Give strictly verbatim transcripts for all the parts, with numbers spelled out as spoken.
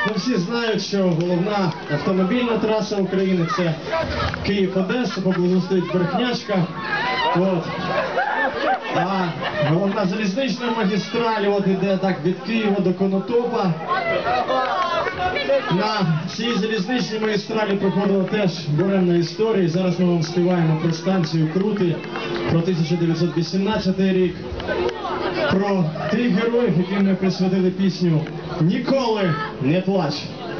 Ну, всі знають, що головна автомобільна траса України – це Київ-Одеса, поблизу стоїть Верхнячка. От. А головна залізнична магістраль от іде так від Києва до Конотопа. На цій залізничній магістралі проходила теж буремна історія. Зараз ми вам співаємо про станцію Крути, про тисяча дев'ятсот вісімнадцятий рік, про тих героїв, яким ми присвятили пісню «Ніколи не плач».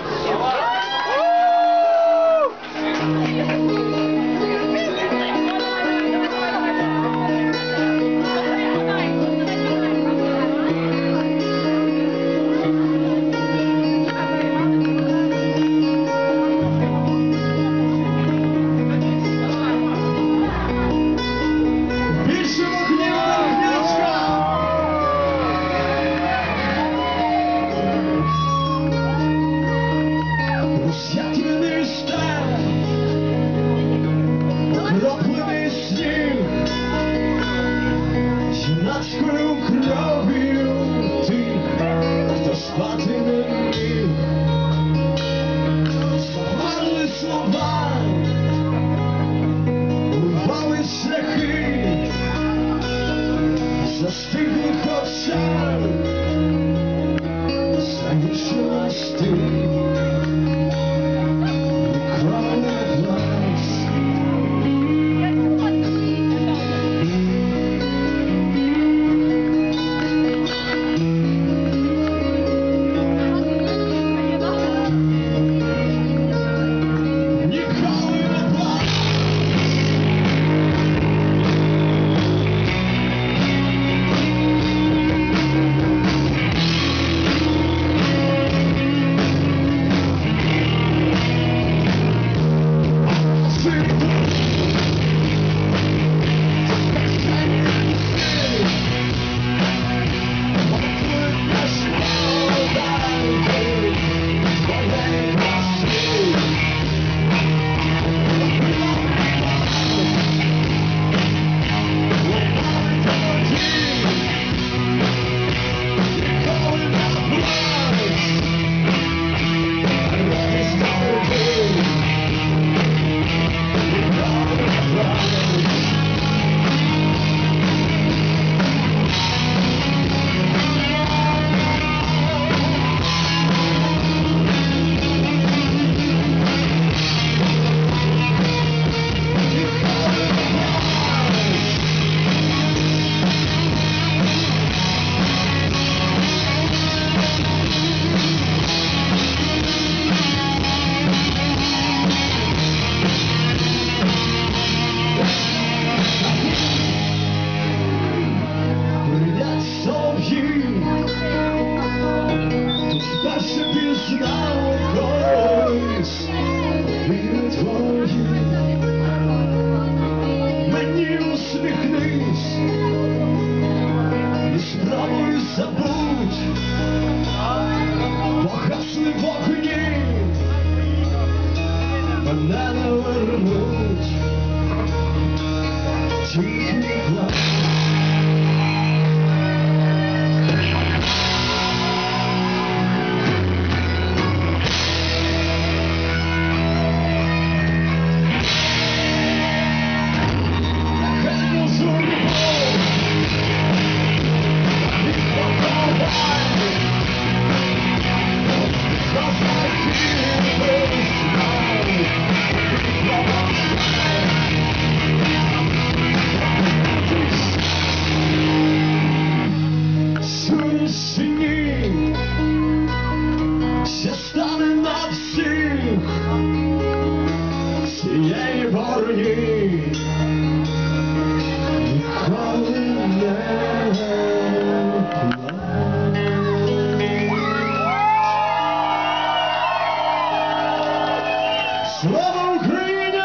Слава Україні!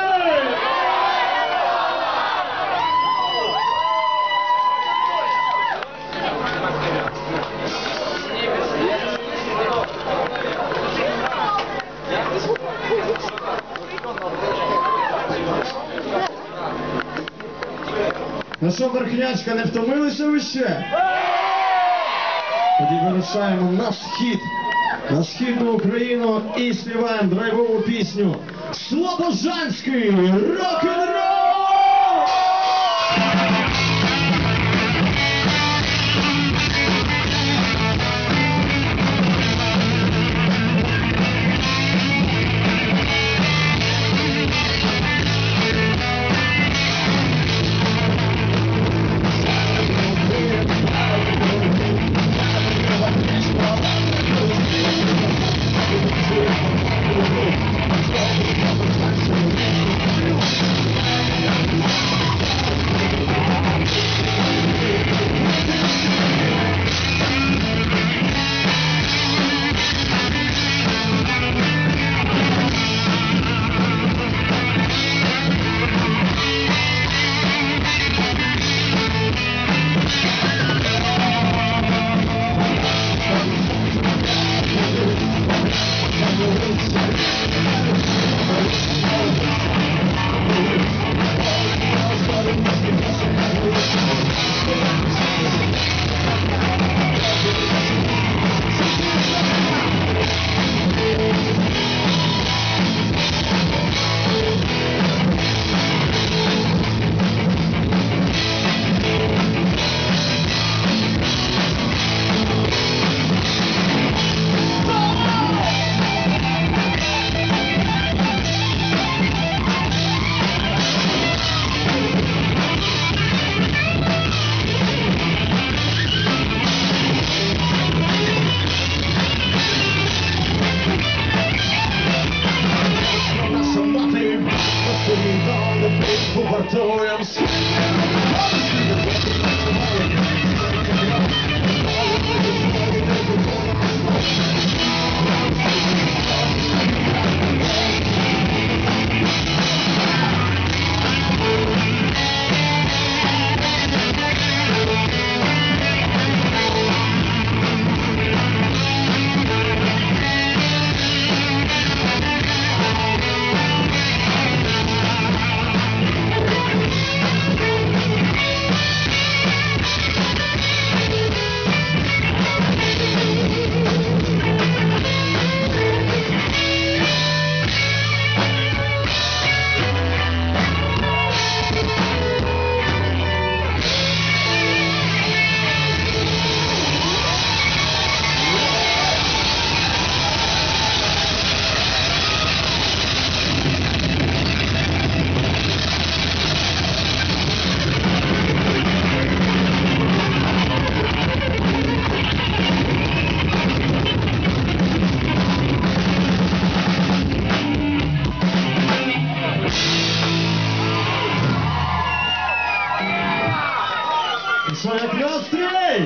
Ну що, Верхнячка, не втомилися ви ще? Тоді вирушаємо на схід. на східну Україну і співаємо драйвову пісню «Слобожанський рок-н-рол». Як настрій!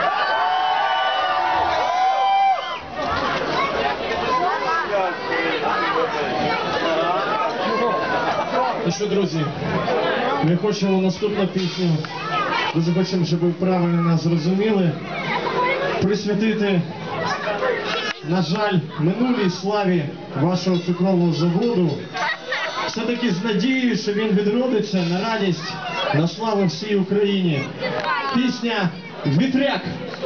Ну що, друзі, ми хочемо наступну пісню, дуже хочемо, щоб ви правильно нас зрозуміли, присвятити, на жаль, минулій славі вашого цукрового заводу, все-таки з надією, що він відродиться на радість, на славу всій Україні. Пісня «Вітряк».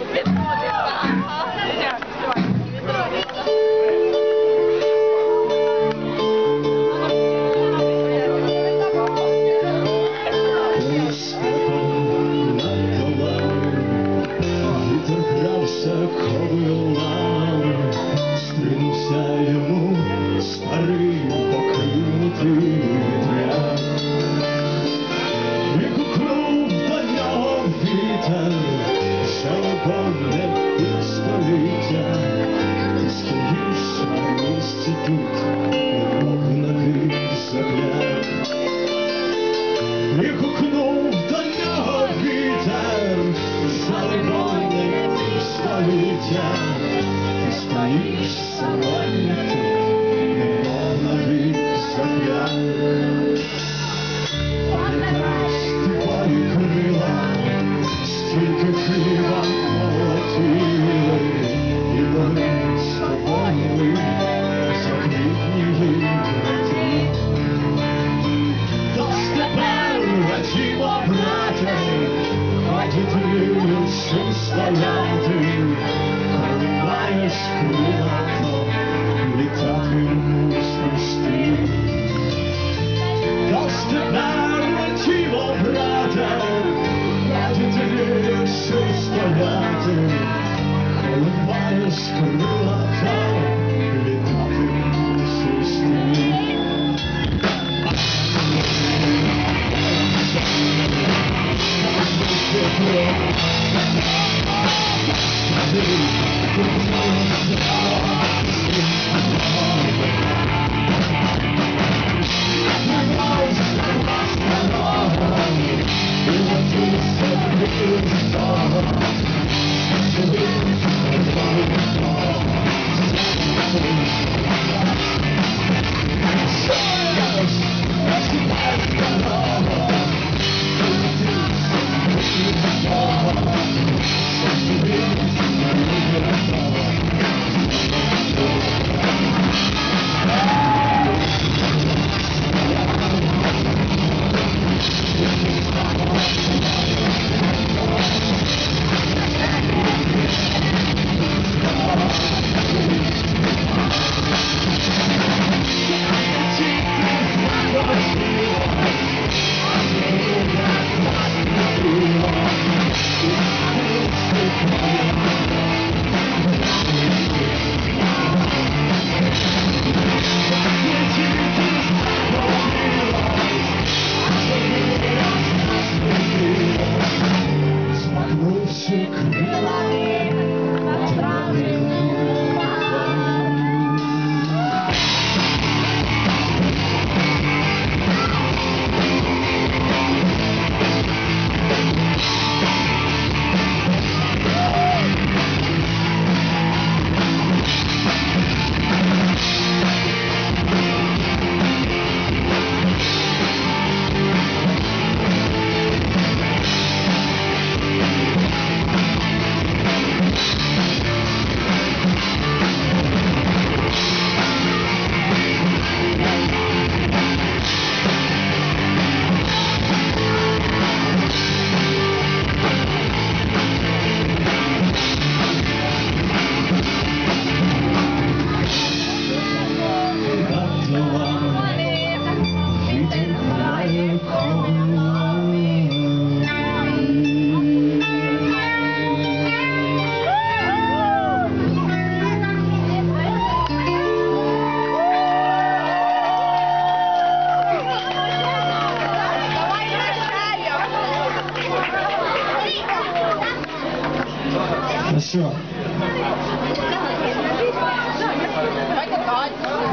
І гукнув до нього вітер, заливаний століття. Ти стоїш самотньо тут, немов навік земля. Пам'ятаєш твої крила, стільки хліба полетіли, і вони з тобою заквітніли браті. Тож тепер радімо, брате, хватить лише стояти, коли маєш крила.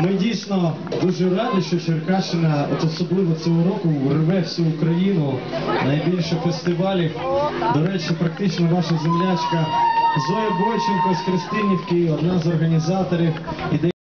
Ми дійсно дуже раді, що Черкащина, от особливо цього року, рве всю Україну, найбільше фестивалів. До речі, практично ваша землячка Зоя Бойченко з Христинівки, одна з організаторів.